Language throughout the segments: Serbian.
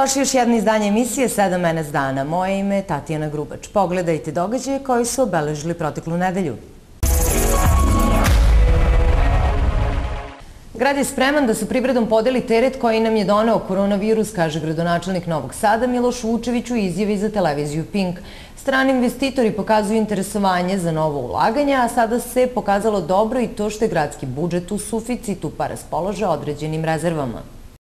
Dobrodošli još jedno izdanje emisije 7 NS dana. Moje ime je Tatjana Grubač. Pogledajte događaje koji su obeležili proteklu nedelju. Grad je spreman da sa privredom podeli teret koji nam je doneo koronavirus, kaže gradonačelnik Novog Sada Miloš Vučević u izjavi za televiziju Pink. Strani investitori pokazuju interesovanje za novo ulaganje, a sada se pokazalo dobro i to što je gradski budžet u suficitu pa raspolaže određenim rezervama.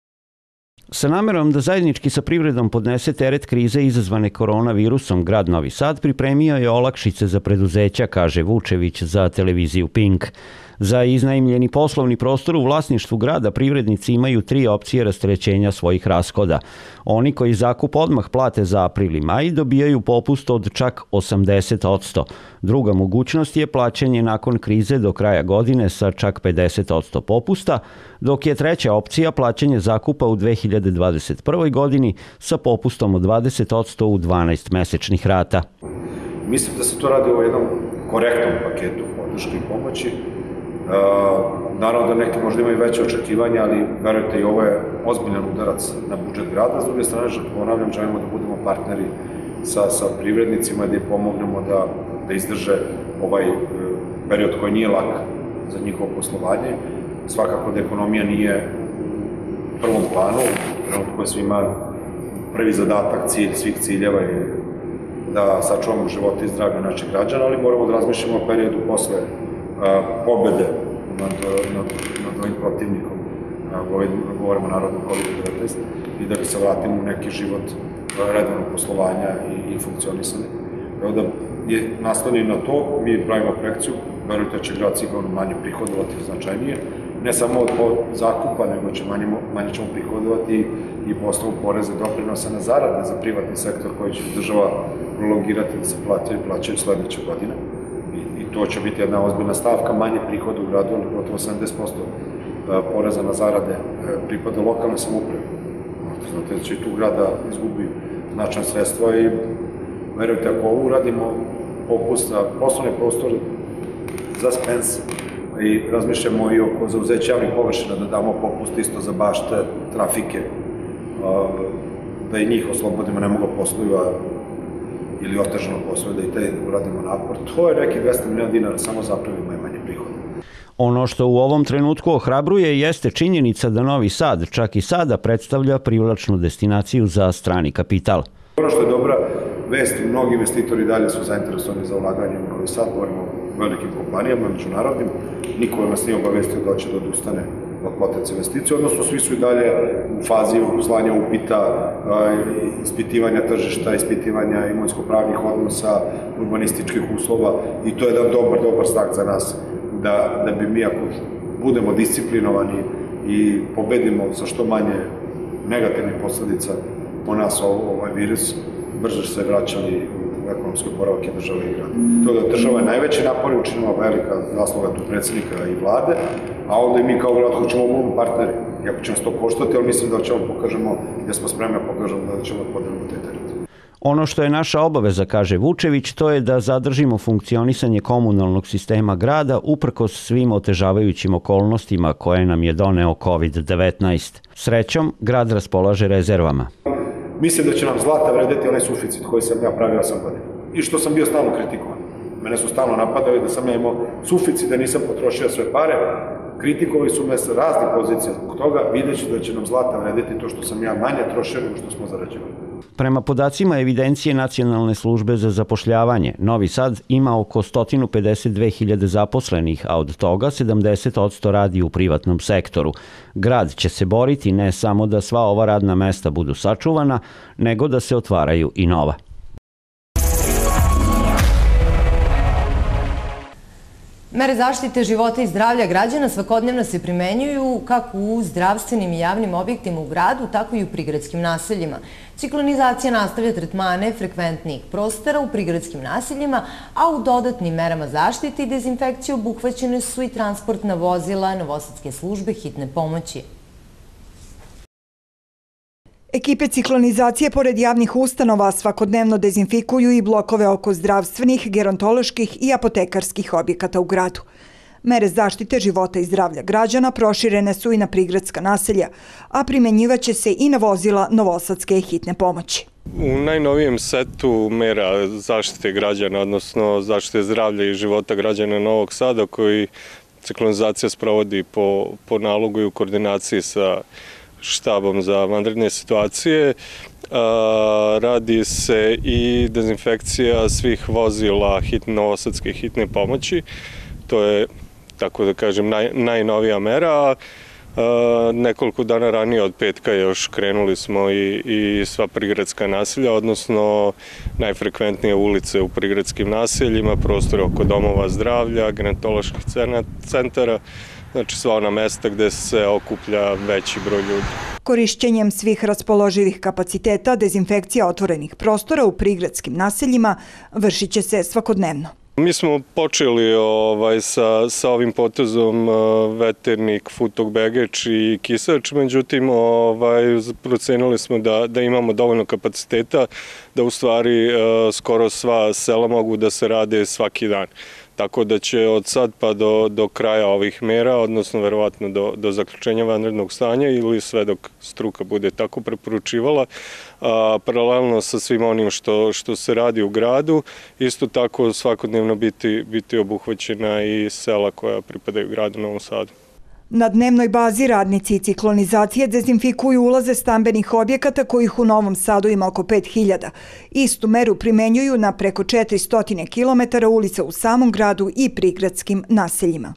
Sa namerom da zajednički sa privredom podnese teret krize izazvane koronavirusom, grad Novi Sad pripremio je olakšice za preduzeća, kaže Vučević za televiziju Pink. Za iznajmljeni poslovni prostor u vlasništvu grada privrednici imaju 3 opcije rasterećenja svojih rashoda. Oni koji zakup odmah plate za april i maj dobijaju popust od čak 80%. Druga mogućnost je plaćanje nakon krize do kraja godine sa čak 50% popusta, dok je treća opcija plaćanje zakupa u 2021. godini sa popustom od 20% u 12 mesečnih rata. Mislim da se to radi o jednom korektnom paketu podrške i pomoći. Naravno da neki možda imaju veće očekivanja, ali verujte i ovo je ozbiljan udarac na budžet grada. S druge strane, ponavljam, želimo da budemo partneri sa privrednicima, da im pomognemo da izdrže ovaj period koji nije lak za njihovo poslovanje. Svakako da ekonomija nije u prvom planu, trenutno je svima prvi zadatak, cilj svih ciljeva je da sačuvamo živote i zdravlje naših građana, ali moramo da razmišljamo o periodu posle pobede nad ovim protivnikom, govorimo narodnom COVID-19, i da se vratimo u neki život redovnog poslovanja i funkcionisanja. Evo da je nastavljeno na to, mi pravimo projekciju, verujte da će grad sigurno manje prihodovati značajnije, ne samo od zakupa, nego manje ćemo prihodovati i po osnovu poreza doprinosa na zarade za privatni sektor koji će država prolongirati da se plaćaju sledeće godine. I to će biti jedna ozbiljna stavka, manje prihoda u gradu, ali gotovo 70% poreza na zarade pripada lokalne samouprave. Znate da će i tu grada izgubi značajna sredstva i verujte, ako ovo uradimo popust za poslovni prostor za Spens i razmišljamo i oko zauzeća javnih površina da damo popust isto za bašte, trafike, da i njih oslobodimo, ne mogu posluju, ili otežano posle, da i te uradimo napor. To je neki 200 miliona dinara samo za april i manje prihoda. Ono što u ovom trenutku ohrabruje jeste činjenica da Novi Sad čak i sada predstavlja privlačnu destinaciju za strani kapital. Ono što je dobra vest, mnogi investitori dalje su zainteresovani za ulaganje u Novi Sad, govorimo o velikim kompanijama, međunarodnim, niko nas nije obavestio da će da odustane od potencijalne investicije, odnosno svi su i dalje u fazi slanja upita, ispitivanja tržišta, ispitivanja imovinsko-pravnih odnosa, urbanističkih uslova i to je jedan dobar znak za nas da bi mi, ako budemo disciplinovani i pobedimo sa što manje negativnih posledica po nas ovaj virus, brže se vraćali u ekonomski oporavak i države i grada. To da država je najveći napor i učinila velika zasluga tu predsjednika i vlade, a onda i mi kao grad hoćemo budemo partneri. Iako će nas to koštati, ali mislim da ćemo pokažemo, da smo spremni da pokažemo da ćemo podeliti taj teret. Ono što je naša obaveza, kaže Vučević, to je da zadržimo funkcionisanje komunalnog sistema grada uprkos svim otežavajućim okolnostima koje nam je doneo COVID-19. Srećom, grad raspolaže rezervama. Mislim da će nam zlata vredeti onaj suficit koji sam ja pravio 8 godina. I što sam bio stalno kritikovan. Mene su stalno napadali da sam ja imao suficit, da nisam potrošio sve pare. Kritikovali su me sa raznih pozicija zbog toga, videći da će nam zlata vredeti to što sam ja manje trošio nego što smo zarađivali. Prema podacima evidencije Nacionalne službe za zapošljavanje, Novi Sad ima oko 152.000 zaposlenih, a od toga 70% radi u privatnom sektoru. Grad će se boriti ne samo da sva ova radna mesta budu sačuvana, nego da se otvaraju i nova. Mere zaštite života i zdravlja građana svakodnevno se primenjuju kako u zdravstvenim i javnim objektima u gradu, tako i u prigradskim naseljima. Ciklonizacija nastavlja tretmane frekventnijih prostora u prigradskim naseljima, a u dodatnim merama zaštite i dezinfekcije obuhvaćene su i transportna vozila Novosadske službe hitne pomoći. Ekipe ciklonizacije pored javnih ustanova svakodnevno dezinfikuju i blokove oko zdravstvenih, gerontoloških i apotekarskih objekata u gradu. Mere zaštite života i zdravlja građana proširene su i na prigradska naselja, a primenjivaće se i na vozila novosadske hitne pomoći. U najnovijem setu mera zaštite građana, odnosno zaštite zdravlja i života građana Novog Sada, koji ciklonizacija sprovodi po nalogu i u koordinaciji sa štabom za vanredne situacije, radi se i dezinfekcija svih vozila novosadske hitne pomoći. To je, tako da kažem, najnovija mera. Nekoliko dana ranije od petka još krenuli smo i sva prigradska naselja, odnosno najfrekventnije ulice u prigradskim naseljima, prostore oko domova zdravlja, gerontoloških centara, znači sva ona mesta gde se okuplja veći broj ljudi. Korišćenjem svih raspoloživih kapaciteta, dezinfekcija otvorenih prostora u prigradskim naseljima vršit će se svakodnevno. Mi smo počeli sa ovim potezom Veternik, Futog, Begeč i Kisač, međutim procenili smo da imamo dovoljno kapaciteta da u stvari skoro sva sela mogu da se rade svaki dan. Tako da će od sad pa do kraja ovih mera, odnosno verovatno do zaključenja vanrednog stanja ili sve dok struka bude tako preporučivala, paralelno sa svim onim što se radi u gradu, isto tako svakodnevno biti obuhvaćena i sela koja pripadaju gradu Novom Sadu. Na dnevnoj bazi radnici ciklonizacije dezinfikuju ulaze stambenih objekata kojih u Novom Sadu ima oko 5000. Istu meru primenjuju na preko 400 km ulica u samom gradu i prigradskim naseljima.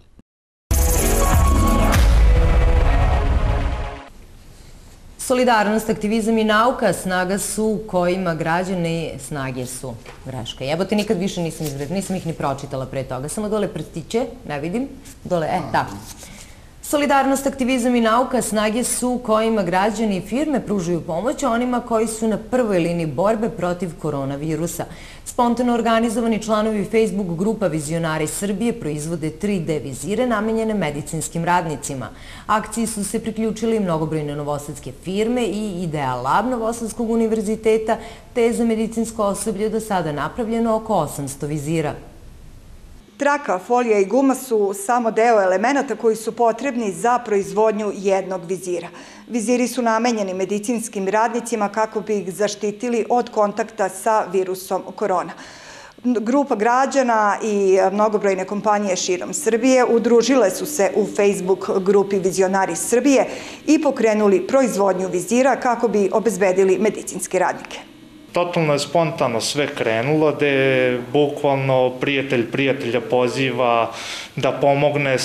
Solidarnost, aktivizam i nauka snaga su kojima građani snage su. Greška. Jebote, nikad više nisam ih ni pročitala pre toga. Samo dole prstiće, ne vidim. Dole, tako. Solidarnost, aktivizam i nauka snage su kojima građani i firme pružaju pomoć onima koji su na prvoj liniji borbe protiv koronavirusa. Spontano organizovani članovi Facebook grupa Vizionari Srbije proizvode 3D vizire namenjene medicinskim radnicima. Akciji su se priključili mnogobrojne novosadske firme i Idea Lab Novosadskog univerziteta, te je za medicinsko osoblje do sada napravljeno oko 800 vizira. Traka, folija i guma su samo deo elemenata koji su potrebni za proizvodnju jednog vizira. Viziri su namenjeni medicinskim radnicima kako bi ih zaštitili od kontakta sa virusom korona. Grupa građana i mnogobrojne kompanije širom Srbije udružile su se u Facebook grupi Vizionari Srbije i pokrenuli proizvodnju vizira kako bi obezbedili medicinske radnike. Totalno je spontano sve krenulo, gde bukvalno prijatelj prijatelja poziva da pomogne,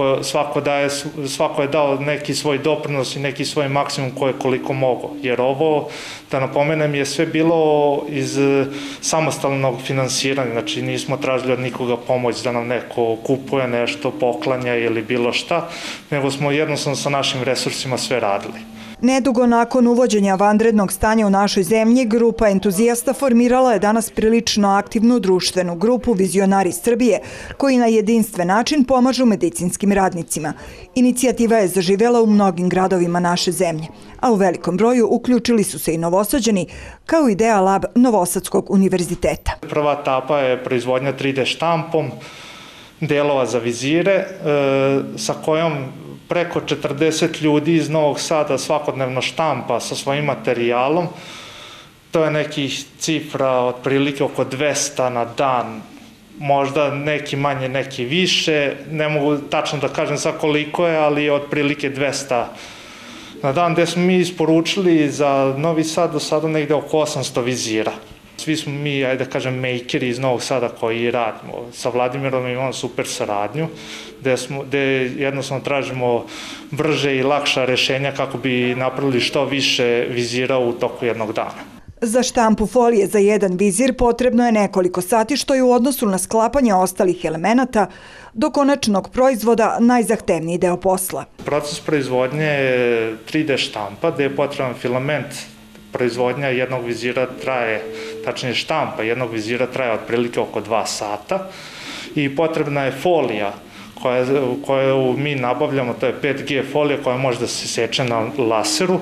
svako je dao neki svoj doprinos i neki svoj maksimum koje koliko mogo. Jer ovo, da napomenem, je sve bilo iz samostalnog finansiranja, znači nismo tražili od nikoga pomoć da nam neko kupuje nešto, poklanja ili bilo šta, nego smo jednostavno sa našim resursima sve radili. Nedugo nakon uvođenja vanrednog stanja u našoj zemlji, grupa entuzijasta formirala je danas prilično aktivnu društvenu grupu Vizionari Srbije, koji na jedinstven način pomažu medicinskim radnicima. Inicijativa je zaživela u mnogim gradovima naše zemlje, a u velikom broju uključili su se i Novosađani, kao Idea Lab Novosadskog univerziteta. Prva etapa je proizvodnja 3D štampom delova za vizire, sa kojom preko 40 ljudi iz Novog Sada svakodnevno štampa sa svojim materijalom. To je nekih cifra otprilike oko 200 na dan, možda neki manje, neki više. Ne mogu tačno da kažem sad koliko je, ali je otprilike 200 na dan, gde smo mi isporučili za Novi Sad do sada negde oko 800 vizira. Svi smo mi, ajde da kažem, makeri iz Novog Sada koji radimo. Sa Vladimirom imamo super saradnju, gde jednostavno tražimo brže i lakša rešenja kako bi napravili što više vizira u toku jednog dana. Za štampu folije za jedan vizir potrebno je nekoliko sati, što je u odnosu na sklapanje ostalih elemenata do konačnog proizvoda najzahtevniji deo posla. Proces proizvodnje je 3D štampa, gde je potreban filament. Proizvodnja jednog vizira traje, tačnije štampa jednog vizira traje otprilike oko 2 sata i potrebna je folija koju mi nabavljamo, to je 5G folija koja može da se seče na laseru.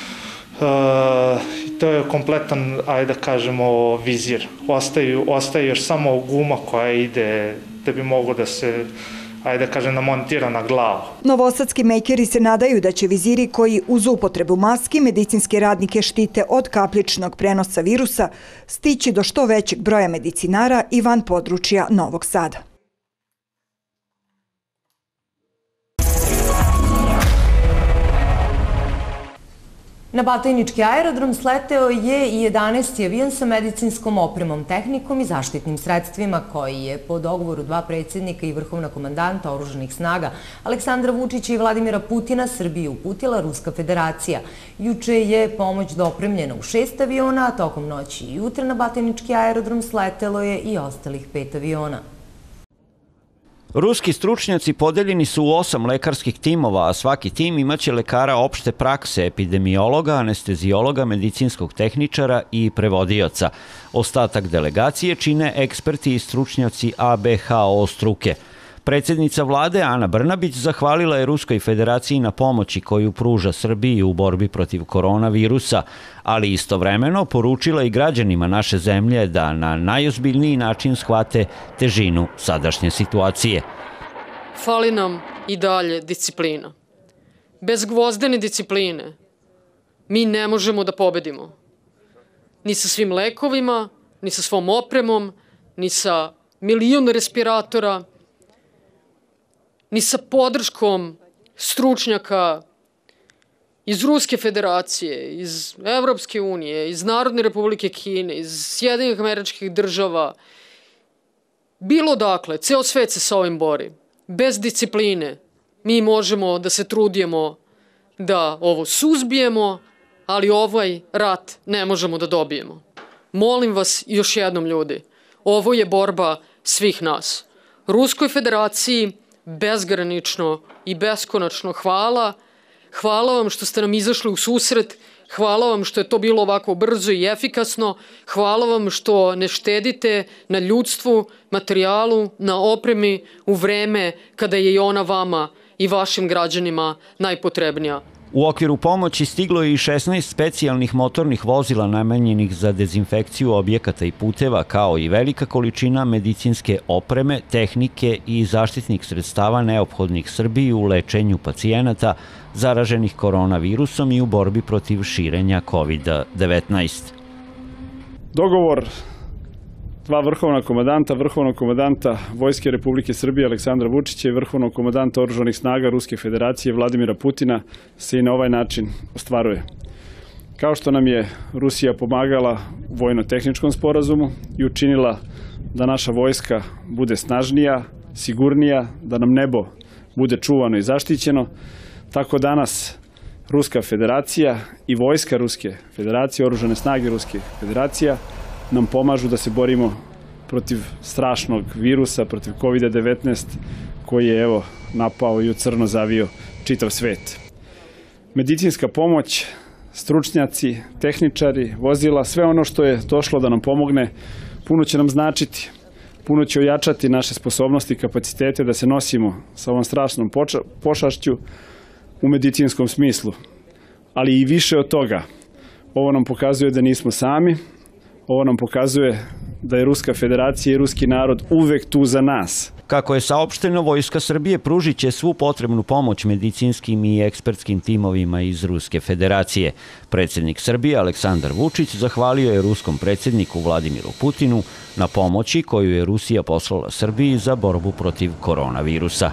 To je kompletan, ajde da kažemo, vizir. Ostaje još samo guma koja ide da bi moglo da se ajde kažem, namontira na glavu. Novosadski mejkeri se nadaju da će viziri koji uz upotrebu maski medicinske radnike štite od kapljičnog prenosa virusa stići do što većeg broja medicinara i van područja Novog Sada. Na Batajnički aerodrom sleteo je i 11. avion sa medicinskom opremom, tehnikom i zaštitnim sredstvima koji je po dogovoru dva predsjednika i vrhovna komandanta oružanih snaga Aleksandra Vučića i Vladimira Putina Srbiji uputila Ruska federacija. Juče je pomoć dopremljena u 6 aviona, a tokom noći i jutra na Batajnički aerodrom sletelo je i ostalih 5 aviona. Ruski stručnjaci podeljeni su u 8 lekarskih timova, a svaki tim imaće lekara opšte prakse, epidemiologa, anestezijologa, medicinskog tehničara i prevodioca. Ostatak delegacije čine eksperti i stručnjaci ABHO struke. Predsjednica vlade Ana Brnabić zahvalila je Ruskoj federaciji na pomoći koju pruža Srbiji u borbi protiv koronavirusa, ali istovremeno poručila i građanima naše zemlje da na najozbiljniji način shvate težinu sadašnje situacije. Fali nam i dalje disciplina. Bez gvozdene discipline mi ne možemo da pobedimo. Ni sa svim lekovima, ni sa svom opremom, ni sa milion respiratora, ni sa podrškom stručnjaka iz Ruske federacije, iz Evropske unije, iz Narodne republike Kine, iz Sjedinjenih Američkih Država. Bilo dakle, ceo svet se sa ovim bori. Bez discipline mi možemo da se trudimo da ovo suzbijemo, ali ovaj rat ne možemo da dobijemo. Molim vas još jednom, ljudi, ovo je borba svih nas. Ruskoj federaciji bezgranično i beskonačno hvala. Hvala vam što ste nam izašli u susret. Hvala vam što je to bilo ovako brzo i efikasno. Hvala vam što ne štedite na ljudstvu, materijalu, na opremi u vreme kada je i ona vama i vašim građanima najpotrebnija. U okviru pomoći stiglo je i 16 specijalnih motornih vozila namenjenih za dezinfekciju objekata i puteva, kao i velika količina medicinske opreme, tehnike i zaštitnih sredstava neophodnih Srbiji u lečenju pacijenata zaraženih koronavirusom i u borbi protiv širenja COVID-19. Dogovor dva vrhovnog komandanta Vojske Republike Srbije Aleksandra Vučića i vrhovnog komandanta oružanih snaga Ruske federacije Vladimira Putina se i na ovaj način ostvaruje. Kao što nam je Rusija pomagala u vojno-tehničkom sporazumu i učinila da naša vojska bude snažnija, sigurnija, da nam nebo bude čuvano i zaštićeno, tako danas Ruska federacija i vojska Ruske federacije, oružane snage Ruske federacije nam pomažu da se borimo protiv strašnog virusa, protiv COVID-19 koji je evo napao i u crno zavio čitav svet. Medicinska pomoć, stručnjaci, tehničari, vozila, sve ono što je došlo da nam pomogne, puno će nam značiti, puno će ojačati naše sposobnosti i kapacitete da se nosimo sa ovom strašnom pošašću u medicinskom smislu. Ali i više od toga, ovo nam pokazuje da nismo sami, ovo nam pokazuje da je Ruska federacija i ruski narod uvek tu za nas. Kako je saopšteno, Vojska Srbije pružit će svu potrebnu pomoć medicinskim i ekspertskim timovima iz Ruske federacije. Predsjednik Srbije Aleksandar Vučić zahvalio je ruskom predsjedniku Vladimiru Putinu na pomoći koju je Rusija poslala Srbiji za borbu protiv koronavirusa.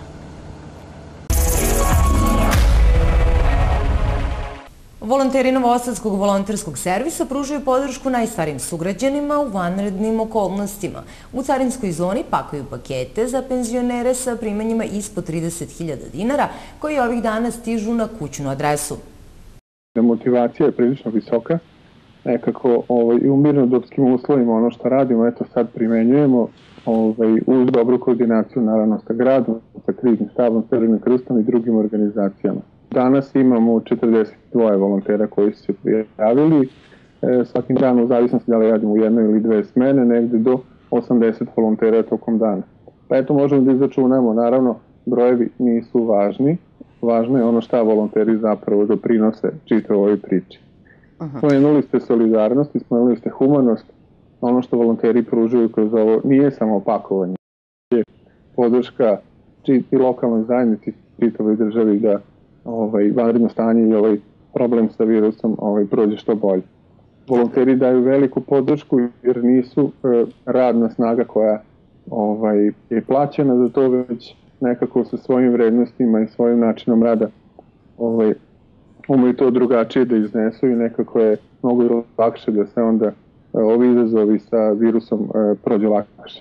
Volonteri Novosadskog volonterskog servisa pružaju podršku najstarijim sugrađanima u vanrednim okolnostima. U carinskoj zoni pakuju pakete za penzionere sa primanjima ispod 30.000 dinara, koji ovih dana stižu na kućnu adresu. Motivacija je prilično visoka. Nekako i u mirnodopskim uslovima ono što radimo, eto sad primenjujemo uz dobru koordinaciju naravno sa gradom, sa kriznim štabom, Crvenim krstom i drugim organizacijama. Danas imamo 42 volontera koji su se prijavili. Svakim danom, u zavisnosti da li radimo u jednoj ili dve smene, negde do 80 volontera tokom dana. Pa eto možemo da izračunamo, naravno brojevi nisu važni. Važno je ono šta volonteri zapravo doprinose čitavoj ovoj priči. Spomenuli ste solidarnost i spomenuli ste humanost. Ono što volonteri pružuju kroz ovo nije samo pakovanje. Je podrška i lokalnoj zajednici, čitavoj državi da vanredno stanje i ovaj problem sa virusom prođe što bolje. Volonteri daju veliku podršku jer nisu radna snaga koja je plaćena za to, već nekako sa svojim vrednostima i svojim načinom rada umeju to drugačije da iznesu i nekako je mnogo lakše da se onda ovi izazovi sa virusom prođe lakše.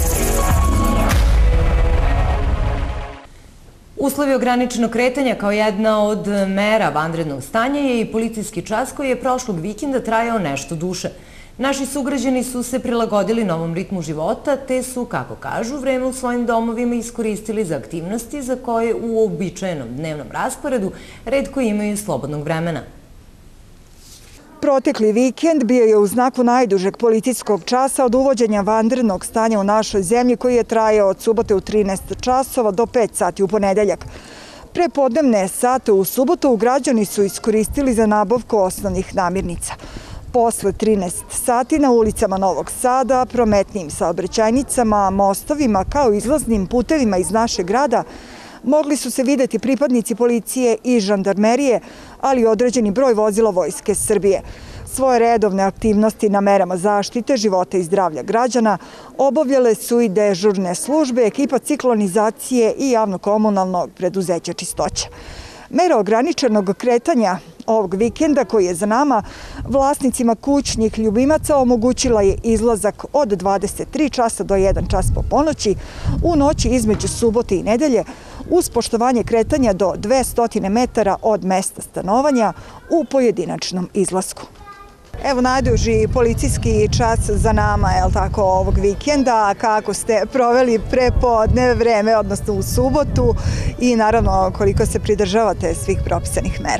Uslovi ograničenog kretanja kao jedna od mera vanrednog stanja je i policijski čas koji je prošlog vikenda trajao nešto duže. Naši sugrađani su se prilagodili novom ritmu života, te su, kako kažu, vreme u svojim domovima iskoristili za aktivnosti za koje u uobičajenom dnevnom rasporedu retko imaju slobodnog vremena. Protekli vikend bio je u znaku najdužeg policijskog časa od uvođenja vanrednog stanja u našoj zemlji koji je trajao od subote u 13 časova do 5 sati u ponedeljak. Prepodnevne sate u subotu građani su iskoristili za nabavku osnovnih namirnica. Posle 13 sati na ulicama Novog Sada, prometnim saobraćajnicama, mostovima kao izlaznim putevima iz našeg grada mogli su se videti pripadnici policije i žandarmerije, ali i određeni broj vozila Vojske Srbije. Svoje redovne aktivnosti na merama zaštite života i zdravlja građana obavljale su i dežurne službe, ekipa ciklonizacije i javno-komunalnog preduzeća Čistoća. Mera ograničenog kretanja ovog vikenda koji je za nama, vlasnicima kućnih ljubimaca omogućila je izlazak od 23 časa do 1 čas po ponoći u noći između subote i nedelje uz poštovanje kretanja do 200 metara od mesta stanovanja u pojedinačnom izlasku. Evo najduži policijski čas za nama, je li tako, ovog vikenda. Kako ste proveli prepodne vreme, odnosno u subotu i naravno koliko se pridržavate svih propisanih mera?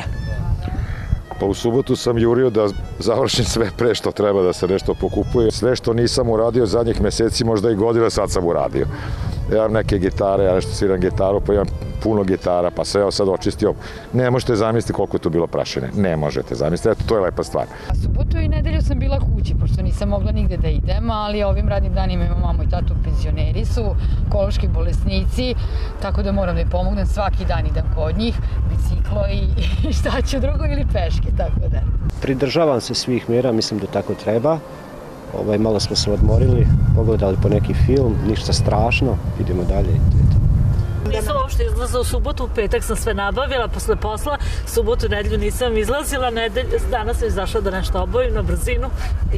Pa u subotu sam jurio da završim sve pre što treba da se nešto pokupuje. Sve što nisam uradio zadnjih meseci, možda i godina, sad sam uradio. Ja imam neke gitare, ja nešto sviram gitaru, pa imam puno gitara, pa sve sad očistio. Ne možete zamisliti koliko je tu bilo prašine. Ne možete zamisliti, eto, to je lepa stvar. Subotu i nedelju sam bila kući, pošto nisam mogla nigde da idem, ali ovim radnim danima imam mamu i tatu, penzioneri su, onkološki bolesnici, tako da moram da im pomognem, svaki dan idem kod njih, biciklo i šta ću drugo ili peške, tako da. Pridržavam se svih mjera, mislim da tako treba. Malo smo se odmorili, pogledali po neki film, ništa strašno, idemo dalje. Nisam uopšte izlazila u subotu, u petak sam sve nabavila, posle posla, subotu, nedelju nisam izlazila, danas sam izašla da nešto obavim na brzinu.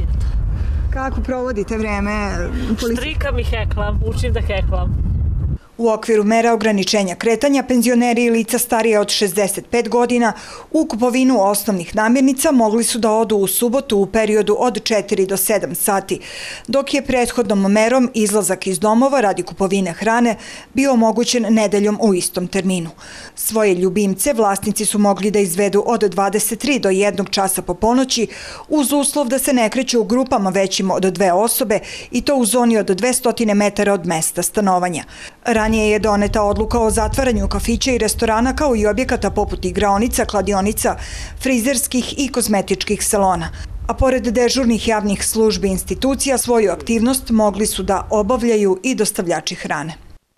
Kako provodite vreme? Štrikam i heklam, učim da heklam. U okviru mera ograničenja kretanja, penzioneri i lica starije od 65 godina u kupovinu osnovnih namirnica mogli su da odu u subotu u periodu od 4 do 7 sati, dok je prethodnom merom izlazak iz domova radi kupovine hrane bio omogućen nedeljom u istom terminu. Svoje ljubimce vlasnici su mogli da izvedu od 23 do 1 časa po ponoći uz uslov da se ne kreću u grupama većim od 2 osobe i to u zoni od 200 metara od mesta stanovanja. Ranije je doneta odluka o zatvaranju kafića i restorana kao i objekata poput igraonica, kladionica, frizerskih i kozmetičkih salona. A pored dežurnih javnih službi i institucija, svoju aktivnost mogli su da obavljaju i dostavljači hrane.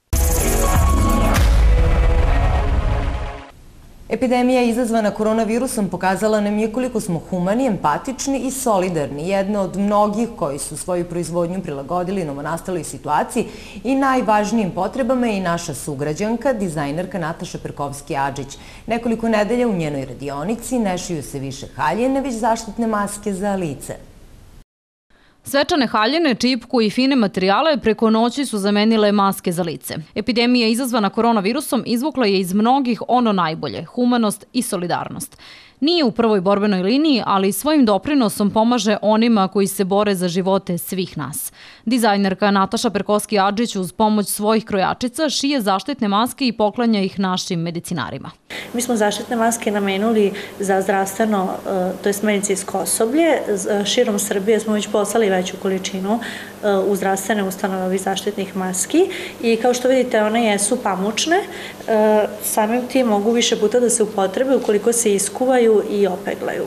Epidemija izazvana koronavirusom pokazala nam je koliko smo humani, empatični i solidarni, jedna od mnogih koji su svoju proizvodnju prilagodili novonastaloj situaciji i najvažnijim potrebama je i naša sugrađanka, dizajnerka Nataša Perkovski-Adžić. Nekoliko nedelja u njenoj radionici ne šiju se više haljine, već zaštitne maske za lice. Svečane haljine, čipku i fine materijale preko noći su zamenile maske za lice. Epidemija izazvana koronavirusom izvukla je iz mnogih ono najbolje, humanost i solidarnost. Nije u prvoj borbenoj liniji, ali svojim doprinosom pomaže onima koji se bore za živote svih nas. Dizajnerka Nataša Perkovski-Adžić uz pomoć svojih krojačica šije zaštitne maske i poklanja ih našim medicinarima. Mi smo zaštitne maske namenuli za zdravstveno, to je medicinsko osoblje. Širom Srbije smo već poslali veću količinu u zdravstvene ustanove ovih zaštitnih maski i kao što vidite one jesu pamučne, samim tim mogu više puta da se upotrebe ukoliko se iskuvaju i opeglaju.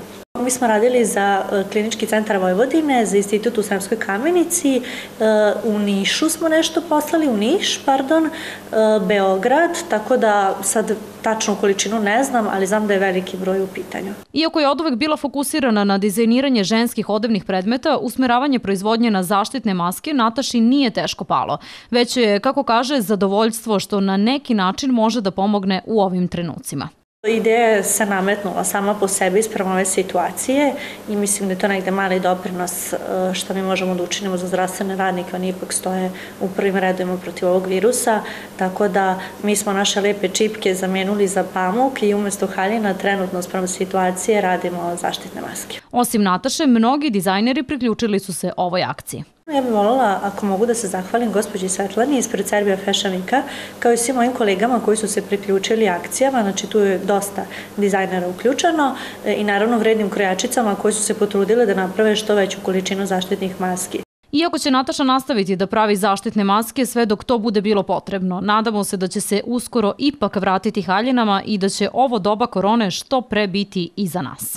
mi smo radili za Klinički centar Vojvodine, za institut u Sremskoj Kamenici, u Nišu smo nešto poslali, Beograd, tako da sad tačnu količinu ne znam, ali znam da je veliki broj u pitanju. Iako je oduvek bila fokusirana na dizajniranje ženskih odevnih predmeta, usmeravanje proizvodnje na zaštitne maske Nataši nije teško palo. Već je, kako kaže, zadovoljstvo što na neki način može da pomogne u ovim trenucima. Ideja se nametnula sama po sebi isprema ove situacije i mislim da je to negde mali doprinos što mi možemo da učinimo za zdravstvene radnike, oni ipak stoje u prvim redovima protiv ovog virusa, tako da mi smo naše lepe čipke zamenuli za pamuk i umesto haljina trenutno sprem situacije radimo zaštitne maske. Osim Nataše, mnogi dizajneri priključili su se ovoj akciji. Ja bih voljela, ako mogu, da se zahvalim gospođi Svetlani ispred Serbia Fashion Weeka, kao i svim mojim kolegama koji su se priključili akcijama, znači tu je dosta dizajnera uključeno i naravno vrednim krojačicama koji su se potrudile da naprave što veću količinu zaštitnih maski. Iako će Nataša nastaviti da pravi zaštitne maske sve dok to bude bilo potrebno, nadamo se da će se uskoro ipak vratiti haljinama i da će ovo doba korone što pre biti iza nas.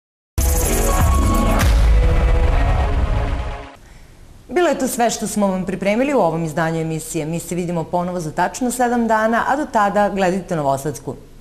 Bilo je to sve što smo vam pripremili u ovom izdanju emisije. Mi se vidimo ponovo za tačno 7 dana, a do tada gledajte Novosadsku.